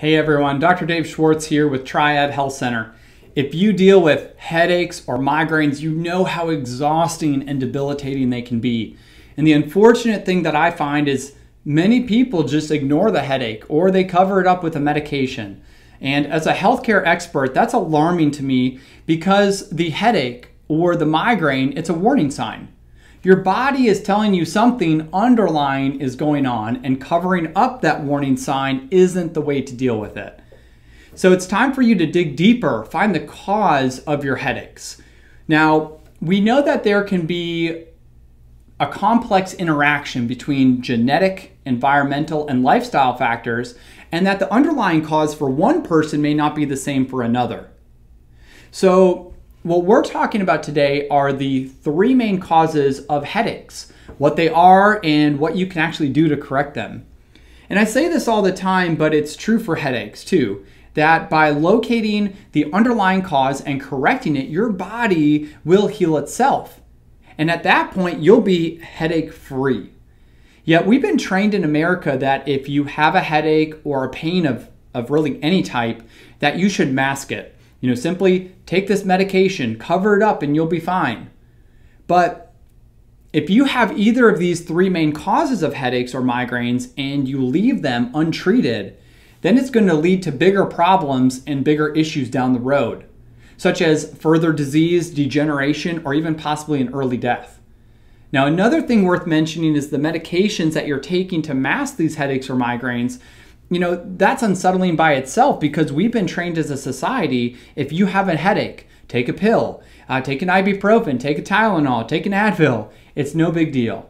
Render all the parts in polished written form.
Hey everyone, Dr. Dave Schwartz here with Triad Health Center. If you deal with headaches or migraines, you know how exhausting and debilitating they can be. And the unfortunate thing that I find is many people just ignore the headache or they cover it up with a medication. And as a healthcare expert, that's alarming to me because the headache or the migraine, it's a warning sign. Your body is telling you something underlying is going on, and covering up that warning sign isn't the way to deal with it. So it's time for you to dig deeper, find the cause of your headaches. Now, we know that there can be a complex interaction between genetic, environmental, and lifestyle factors, and that the underlying cause for one person may not be the same for another. So what we're talking about today are the three main causes of headaches, what they are and what you can actually do to correct them. And I say this all the time, but it's true for headaches too, that by locating the underlying cause and correcting it, your body will heal itself. And at that point, you'll be headache free. Yet we've been trained in America that if you have a headache or a pain of really any type, that you should mask it. Simply take this medication, cover it up, and you'll be fine. But if you have either of these three main causes of headaches or migraines and you leave them untreated, then it's going to lead to bigger problems and bigger issues down the road, such as further disease, degeneration, or even possibly an early death. Now, another thing worth mentioning is the medications that you're taking to mask these headaches or migraines. That's unsettling by itself because we've been trained as a society, if you have a headache, take a pill, take an ibuprofen, take a Tylenol, take an Advil. It's no big deal.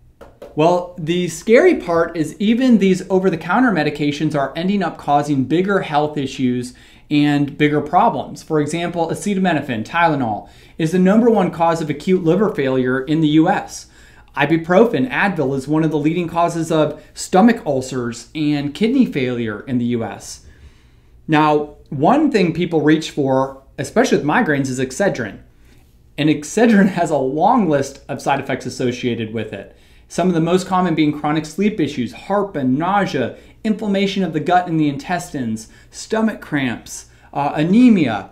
Well, the scary part is even these over-the-counter medications are ending up causing bigger health issues and bigger problems. For example, acetaminophen, Tylenol, is the #1 cause of acute liver failure in the US. Ibuprofen, Advil, is one of the leading causes of stomach ulcers and kidney failure in the US. Now, one thing people reach for, especially with migraines, is Excedrin. And Excedrin has a long list of side effects associated with it. Some of the most common being chronic sleep issues, heartburn, nausea, inflammation of the gut and the intestines, stomach cramps, anemia.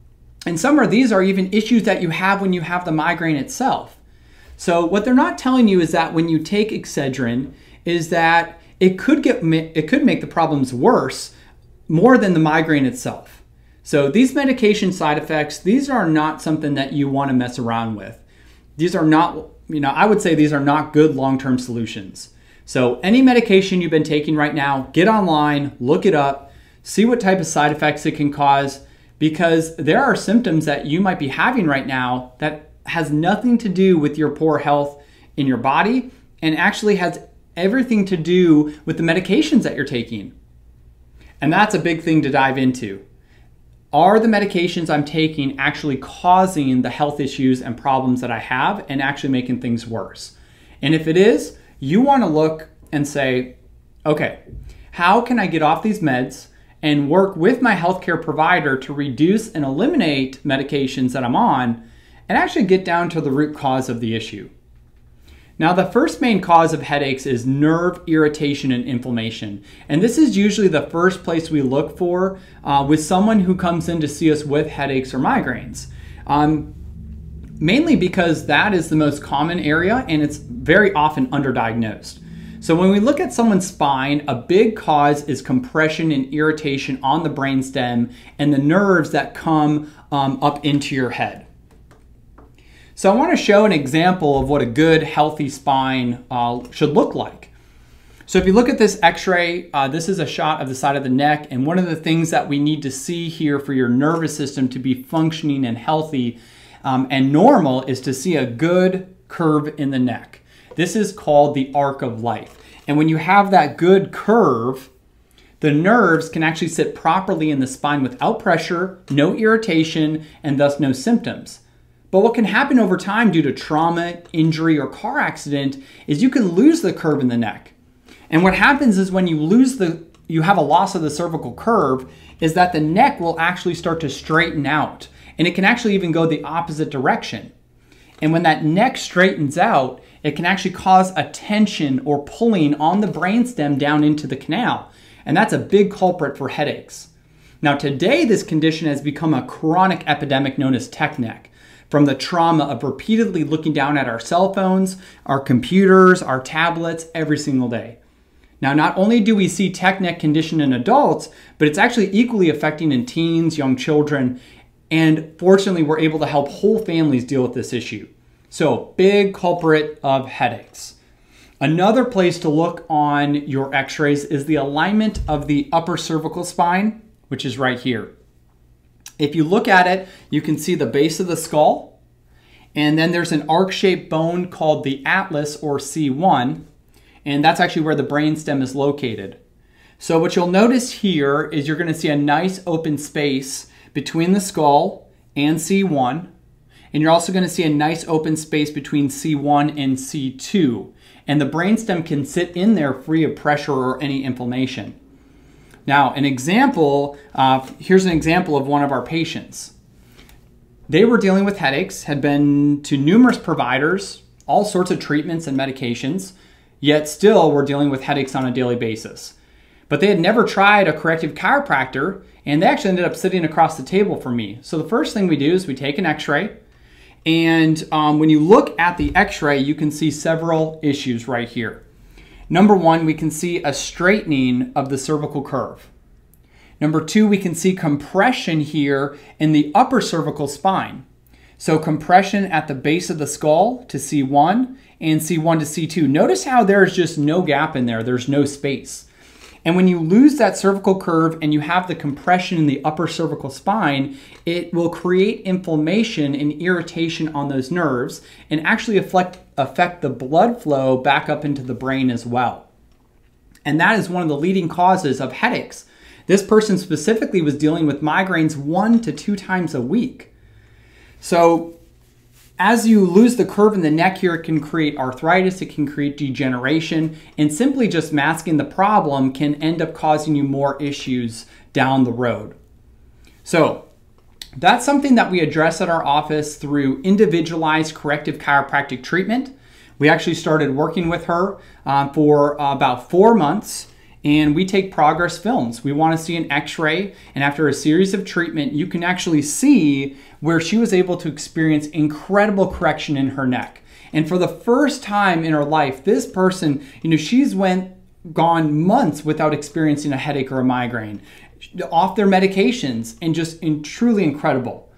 And some of these are even issues that you have when you have the migraine itself. So what they're not telling you is that when you take Excedrin, is that it could make the problems worse more than the migraine itself. So these medication side effects, these are not something that you want to mess around with. These are not, I would say these are not good long-term solutions. So any medication you've been taking right now, get online, look it up, see what type of side effects it can cause, because there are symptoms that you might be having right now that has nothing to do with your poor health in your body and actually has everything to do with the medications that you're taking. And that's a big thing to dive into. Are the medications I'm taking actually causing the health issues and problems that I have and actually making things worse? And if it is, you want to look and say, okay, how can I get off these meds and work with my healthcare provider to reduce and eliminate medications that I'm on and actually get down to the root cause of the issue. Now, the first main cause of headaches is nerve irritation and inflammation. And this is usually the first place we look for with someone who comes in to see us with headaches or migraines. Mainly because that is the most common area and it's very often underdiagnosed. So when we look at someone's spine, a big cause is compression and irritation on the brainstem and the nerves that come up into your head. So I want to show an example of what a good, healthy spine should look like. So if you look at this x-ray, this is a shot of the side of the neck, and one of the things that we need to see here for your nervous system to be functioning and healthy and normal is to see a good curve in the neck. This is called the arc of life. And when you have that good curve, the nerves can actually sit properly in the spine without pressure, no irritation, and thus no symptoms. But what can happen over time due to trauma, injury, or car accident is you can lose the curve in the neck. And what happens is when you have a loss of the cervical curve is that the neck will actually start to straighten out. And it can actually even go the opposite direction. And when that neck straightens out, it can actually cause a tension or pulling on the brainstem down into the canal. and that's a big culprit for headaches. Now today, this condition has become a chronic epidemic known as tech neck, from the trauma of repeatedly looking down at our cell phones, our computers, our tablets every single day. Now, not only do we see tech neck condition in adults, but it's actually equally affecting in teens, young children, and fortunately, we're able to help whole families deal with this issue. So, big culprit of headaches. Another place to look on your x-rays is the alignment of the upper cervical spine, which is right here. If you look at it, you can see the base of the skull, and then there's an arc-shaped bone called the atlas or C1, and that's actually where the brainstem is located. So what you'll notice here is you're going to see a nice open space between the skull and C1, and you're also going to see a nice open space between C1 and C2, and the brainstem can sit in there free of pressure or any inflammation. Now, an example, here's an example of one of our patients. They were dealing with headaches, had been to numerous providers, all sorts of treatments and medications, yet still were dealing with headaches on a daily basis. But they had never tried a corrective chiropractor, and they actually ended up sitting across the table from me. So the first thing we do is we take an x-ray, and when you look at the x-ray, you can see several issues right here. Number one, we can see a straightening of the cervical curve. Number two, we can see compression here in the upper cervical spine. So compression at the base of the skull to C1 and C1 to C2. Notice how there's just no gap in there. There's no space. And when you lose that cervical curve and you have the compression in the upper cervical spine, it will create inflammation and irritation on those nerves and actually affect the blood flow back up into the brain as well. And that is one of the leading causes of headaches. This person specifically was dealing with migraines 1 to 2 times a week. So as you lose the curve in the neck here, it can create arthritis, it can create degeneration, and simply just masking the problem can end up causing you more issues down the road. So that's something that we address at our office through individualized corrective chiropractic treatment. We actually started working with her for about 4 months, and we take progress films. We want to see an x-ray, and after a series of treatment, you can actually see where she was able to experience incredible correction in her neck. And for the first time in her life, this person, she's gone months without experiencing a headache or a migraine, off their medications, and just truly incredible.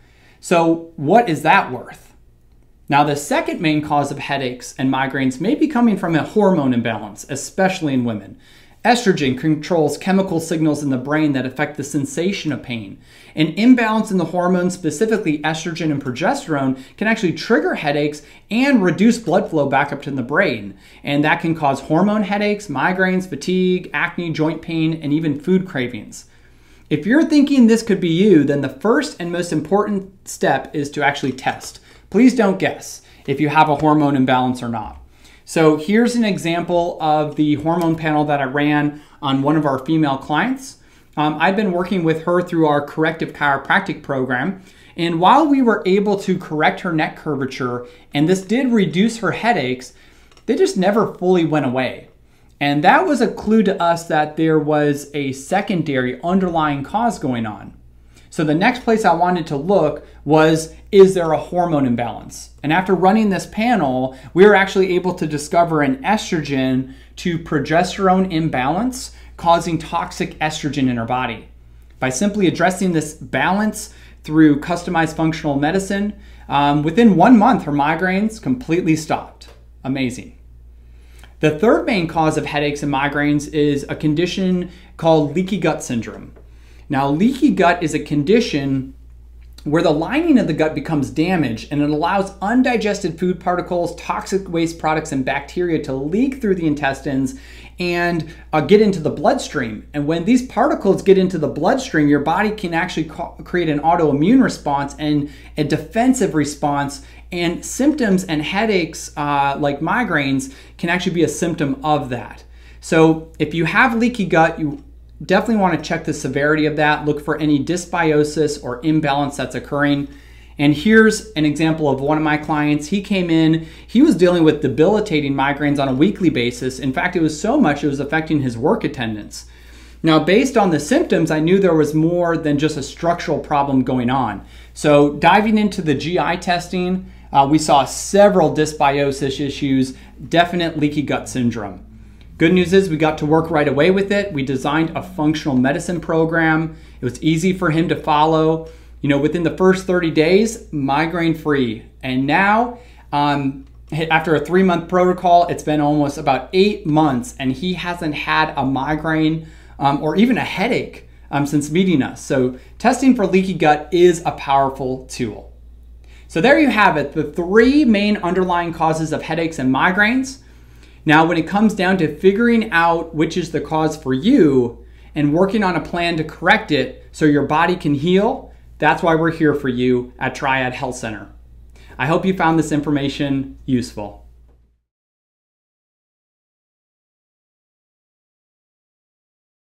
So what is that worth? Now, the second main cause of headaches and migraines may be coming from a hormone imbalance, especially in women. Estrogen controls chemical signals in the brain that affect the sensation of pain. An imbalance in the hormones, specifically estrogen and progesterone, can actually trigger headaches and reduce blood flow back up to the brain. And that can cause hormone headaches, migraines, fatigue, acne, joint pain, and even food cravings. If you're thinking this could be you, then the first and most important step is to actually test. Please don't guess if you have a hormone imbalance or not. So here's an example of the hormone panel that I ran on one of our female clients. I've been working with her through our corrective chiropractic program. And while we were able to correct her neck curvature, and this did reduce her headaches, they just never fully went away. And that was a clue to us that there was a secondary underlying cause going on. So the next place I wanted to look was, is there a hormone imbalance? And after running this panel, we were actually able to discover an estrogen to progesterone imbalance causing toxic estrogen in her body. By simply addressing this balance through customized functional medicine, within 1 month, her migraines completely stopped. Amazing. The third main cause of headaches and migraines is a condition called leaky gut syndrome. Now, leaky gut is a condition where the lining of the gut becomes damaged and it allows undigested food particles, toxic waste products, and bacteria to leak through the intestines and get into the bloodstream. And when these particles get into the bloodstream, your body can actually create an autoimmune response and a defensive response, and symptoms and headaches like migraines can actually be a symptom of that. So if you have leaky gut, you definitely want to check the severity of that, look for any dysbiosis or imbalance that's occurring. And here's an example of one of my clients. He came in, he was dealing with debilitating migraines on a weekly basis. In fact, it was so much it was affecting his work attendance. Now, based on the symptoms, I knew there was more than just a structural problem going on. So diving into the GI testing, we saw several dysbiosis issues, definite leaky gut syndrome. Good news is we got to work right away with it. We designed a functional medicine program. It was easy for him to follow. Within the first 30 days, migraine free. And now, after a 3-month protocol, it's been almost about 8 months and he hasn't had a migraine or even a headache since meeting us. So testing for leaky gut is a powerful tool. So there you have it, the 3 main underlying causes of headaches and migraines. Now, when it comes down to figuring out which is the cause for you and working on a plan to correct it so your body can heal, that's why we're here for you at Triad Health Center. I hope you found this information useful.